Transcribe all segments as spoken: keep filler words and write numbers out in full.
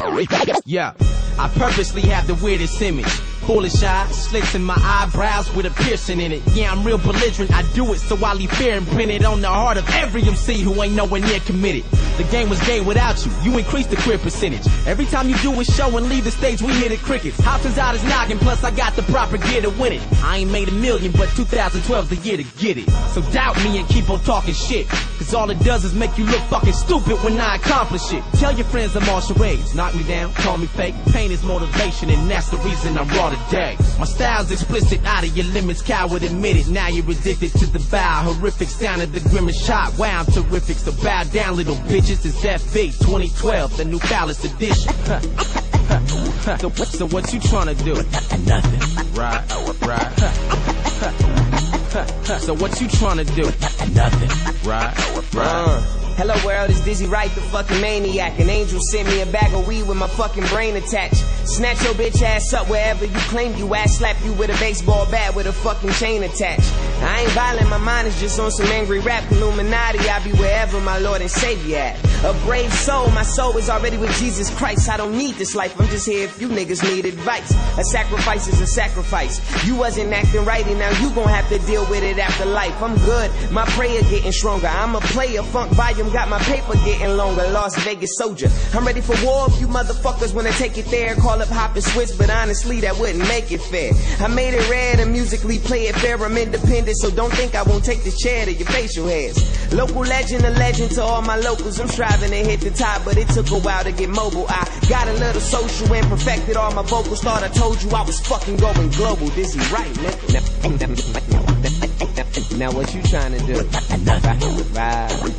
Yeah, I purposely have the weirdest image. Foolish eyes, slits in my eyebrows with a piercing in it. Yeah, I'm real belligerent, I do it so I leave fear imprinted on the heart of every M C who ain't nowhere near committed. The game was gay without you, you increase the queer percentage. Every time you do a show and leave the stage, we hit it crickets. Hopsin's out his noggin, plus I got the proper gear to win it. I ain't made a million, but two thousand twelve's the year to get it. So doubt me and keep on talking shit, cause all it does is make you look fucking stupid when I accomplish it. Tell your friends I'm all charades, knock me down, call me fake. Pain is motivation and that's the reason I'm raw today. My style's explicit, out of your limits, coward admit it. Now you're addicted to the bow, horrific sound of the grimace shot. Wow, I'm terrific, so bow down little bitches. It's F B twenty twelve, the new phallus edition. so, so what you tryna do? Nothing. Right, right. So what you tryna do? Nothing. Right, right. Hello world, it's Dizzy Wright, the fucking maniac. An angel sent me a bag of weed with my fucking brain attached. Snatch your bitch ass up wherever you claim you at. Slap you with a baseball bat with a fucking chain attached. I ain't violent, my mind is just on some angry rap. Illuminati, I be wherever my Lord and Savior at. A brave soul, my soul is already with Jesus Christ. I don't need this life, I'm just here if you niggas need advice. A sacrifice is a sacrifice. You wasn't acting right and now you gon' have to deal with it after life. I'm good, my prayer getting stronger. I'm a player, funk volume, got my paper getting longer. Las Vegas soldier, I'm ready for war if you motherfuckers wanna take it there. Call up hop and switch, but honestly that wouldn't make it fair. I made it rare to musically play it fair. I'm independent, so don't think I won't take the chair to your facial hairs. Local legend, a legend to all my locals. I'm striving to hit the top, but it took a while to get mobile. I got a little social and perfected all my vocals. Thought I told you I was fucking going global. Dizzy Wright, nigga. Now, now what you trying to do? Nothing. Right,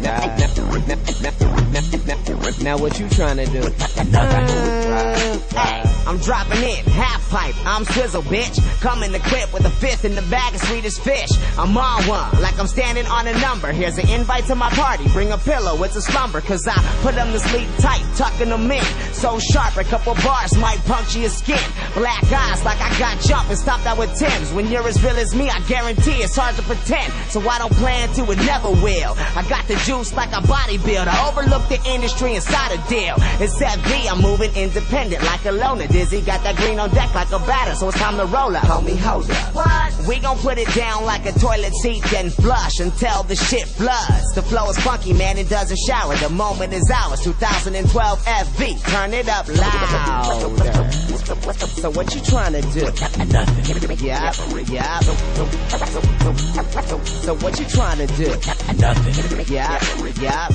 right. Now what you trying to do? Nothing. Hey, I'm dropping in, half pipe, I'm Swizzle, bitch. Coming equipped with a fifth in the bag of sweetest fish. I'm on one, like I'm standing on a number. Here's an invite to my party, bring a pillow, it's a slumber. Cause I put them to sleep tight, tucking them in. So sharp, a couple bars might puncture your skin. Black eyes like I got jumped and stopped out with Timbs. When you're as real as me, I guarantee it's hard to pretend. So I don't plan to, it never will. I got the juice like a bodybuilder. I overlook the industry inside a deal. It's F B, I'm moving independent like a loner. Dizzy got that green on deck like a batter, so it's time to roll up. Homie, hold up. What? We gon' put it down like a toilet seat, then flush until the shit floods. The flow is funky, man, it doesn't shower. The moment is ours. two thousand twelve F B, turn it up louder. So what you trying to do? Nothing. Yeah, yeah. So what you trying to do? Nothing. Yeah, yeah.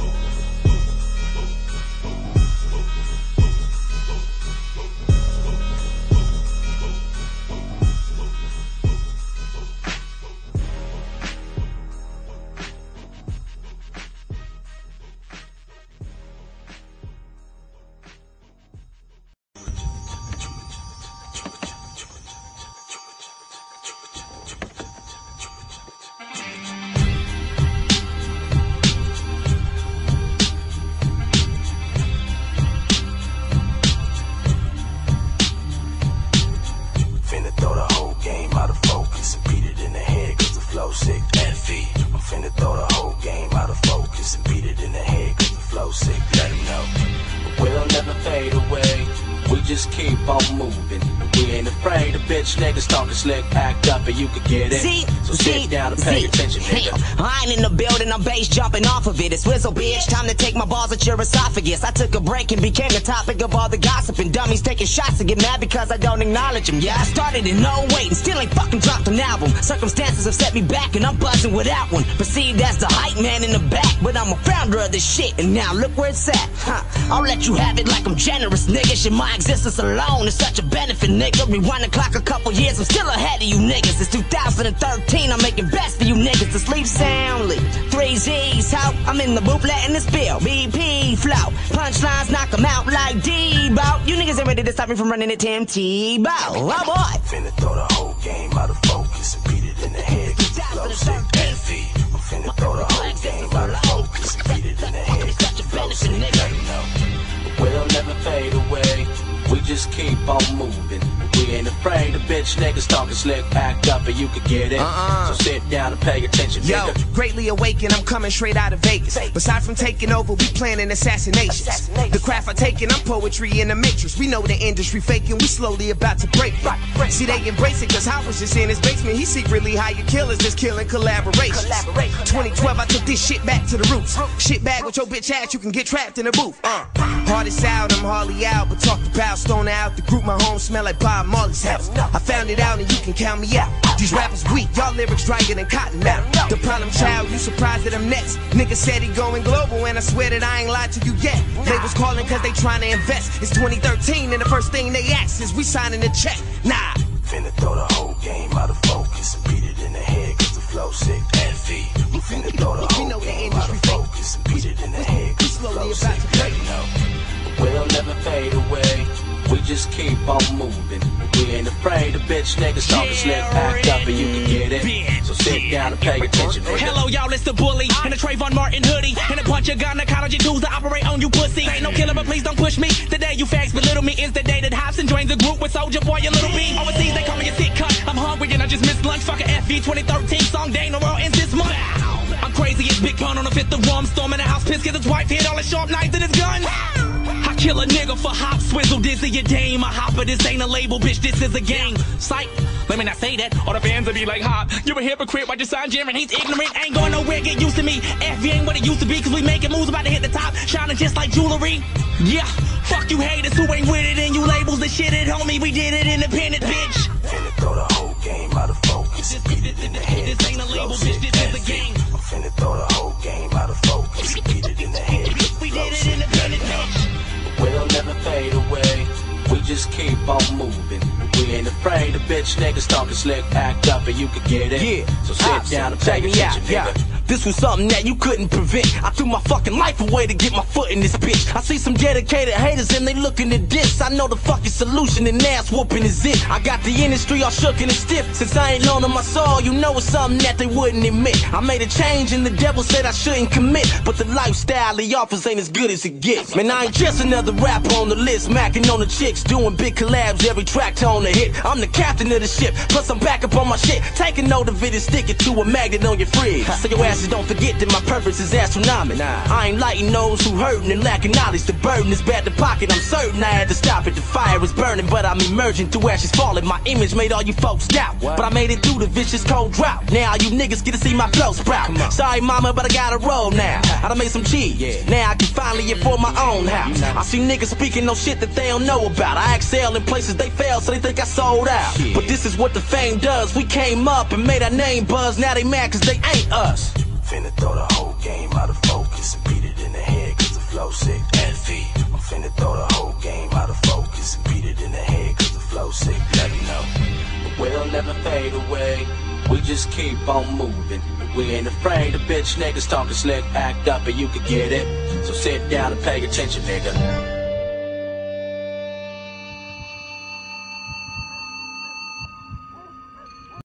Sick, F E. I'm finna throw the whole game out of focus and beat it in the head cause the flow sick, let him know. But we'll never fade away, we just keep on moving. And we ain't afraid of bitch niggas talking slick, act up and you could get it. See, so sit see, down and pay see, attention, nigga. I ain't in the building, I'm bass jumping off of it. It's Swizzle, bitch, time to take my balls at your esophagus. I took a break and became the topic of all the gossip and dummies taking shots to get mad because I don't acknowledge them. Yeah, I started in no weight and still ain't fucking dropped an album. Circumstances have set me back and I'm buzzing without one. Perceived as the hype man in the back, but I'm a founder of this shit and now look where it's at. Huh. I'll let you have it like I'm generous, nigga. Shit, my existence alone is such a benefit, nigga. Rewind the clock a couple years, I'm still ahead of you niggas. It's two thousand thirteen, I'm making best for you niggas to sleep soundly. Three Z's, how I'm in the booth letting this bill. B P flow, punchlines knock 'em out like D-Bow. You niggas ain't ready to stop me from running it, Tim Tebow. Oh boy. Finna throw the whole game out of focus and beat it in the head cause the flow sick, F E. I'm finna throw the whole game out of focus and beat it in the head cause the flow sick, let him know. But we'll never fade away, we just just keep on moving. We ain't afraid of bitch niggas talking slick, packed up, and you can get it. Uh-uh. So sit down and pay attention, Yo, nigga. greatly awakened, I'm coming straight out of Vegas. Aside from taking over, we planning assassinations. The craft I taking, I'm poetry in the matrix. We know the industry faking, we slowly about to break it. See, they embrace it, cause Hop was just in his basement. He secretly hired killers, just killing collaborations. twenty twelve, I took this shit back to the roots. Shit bag with your bitch ass, you can get trapped in a booth. Uh. Hardest out, I'm hardly out, but talk about stone out the group. My home smell like Bob Marley's house. I found it out and you can count me out. These rappers weak, y'all lyrics drier than cotton now. The problem child, you surprised that I'm next. Nigga said he going global and I swear that I ain't lied to you yet. Labels calling cause they trying to invest. It's twenty thirteen and the first thing they ask is we signing a check. Nah. Finna throw the whole game out of focus and beat it in the head cause the flow sick and feet. We finna throw the whole game out of focus and beat it in the head cause the flow sick and know. We'll never fade away. We just keep on moving. We ain't afraid of bitch niggas talking slick, packed up, and you can get it. So sit down and pay attention, nigga. Hello, y'all, it's the bully in a Trayvon Martin hoodie and a bunch of gynecology tools to operate on you pussy. Ain't no killer, but please don't push me. The day you fags belittle me is the day that Hopsin joins the group with Soulja Boy and Little B. Overseas, they call me a sick cut. I'm hungry and I just missed lunch. Fuck a F V twenty thirteen song, day in the world ends this month. I'm crazy as Big Pun on the fifth of rum, storming the house, pissed cause his wife hit all his sharp knives in his gun. I kill a nigga for hop, swizzle, dizzy, a dame. A hopper, this ain't a label, bitch, this is a game. Psych, let me not say that, or the fans will be like, Hop, you're a hypocrite, why you sign Jim and he's ignorant. Ain't going nowhere, get used to me. F V ain't what it used to be, cause we making moves about to hit the top, shining just like jewelry. Yeah, fuck you haters who ain't with it, and you labels the shit it, homie, we did it independent, bitch. Finna throw the whole game out of focus and beat it in the head. This ain't a label, bitch, this is a game. I'm finna throw the whole game out of focus and beat it in the head. We did it independent, bitch. We'll never fade away. We just keep on moving. We ain't afraid of bitch niggas talking slick, packed up, and you can get it. Yeah. So sit Hopsin, down and pay attention, nigga. Yeah. This was something that you couldn't prevent. I threw my fucking life away to get my foot in this bitch. I see some dedicated haters and they looking to diss. I know the fucking solution and ass whooping is it. I got the industry all shook and stiff. Since I ain't loaning my soul, you know it's something that they wouldn't admit. I made a change and the devil said I shouldn't commit. But the lifestyle he offers ain't as good as it gets. Man, I ain't just another rapper on the list, macking on the chicks, doing big collabs, every track tone to hit. I'm the captain of the ship, plus I'm back up on my shit. Take a note of it and stick it to a magnet on your fridge. So your asses don't forget that my purpose is astronomical. Nah. I ain't lighting those who hurting and lacking knowledge. The burden is bad to pocket, I'm certain I had to stop it. The fire is burning, but I'm emerging through ashes falling. My image made all you folks doubt, what? But I made it through the vicious cold drought. Now you niggas get to see my flow sprout. Sorry mama, but I gotta roll now. I done made some cheese, yeah. Now I can finally afford my own house. I see niggas speaking no shit that they don't know about. I excel in places they fail, so they think I sold out. Yeah. But this is what the fame does. We came up and made our name buzz. Now they mad cause they ain't us. Finna throw the whole game out of focus and beat it in the head cause the flow sick and feet. I'm finna throw the whole game out of focus and beat it in the head cause the flow sick, let me know. But we'll never fade away. We just keep on moving. We ain't afraid of bitch niggas talking slick, packed up, and you can get it. So sit down and pay attention, nigga.